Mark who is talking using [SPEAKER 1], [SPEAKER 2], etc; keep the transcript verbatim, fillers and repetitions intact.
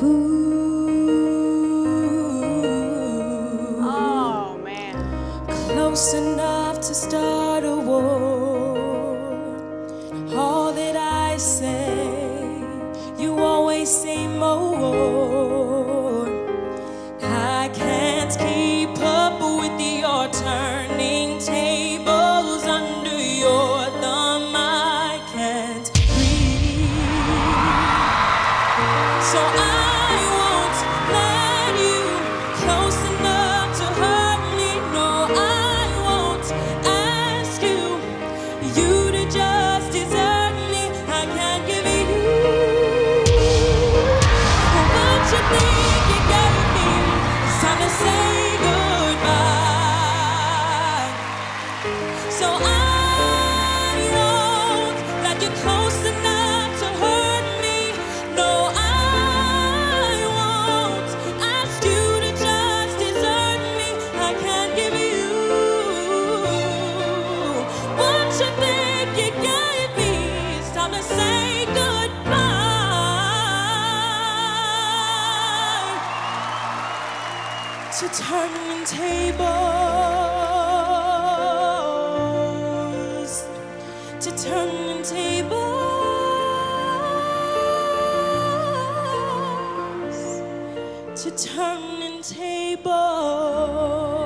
[SPEAKER 1] Oh, man.
[SPEAKER 2] Close enough to start a war. All that I say, you always say more. I can't keep up with your turning tables under your thumb. I can't breathe. So I won't let you close enough to hurt me. No, I won't ask you, you to just desert me. I can't give you what you think you gave me. It's time to say goodbye. So I won't let you close enough to hurt me. No, I won't ask you to just desert me. I can't give you what you think you gave me. It's time to say goodbye. To turning tables, to turning tables, to turning tables.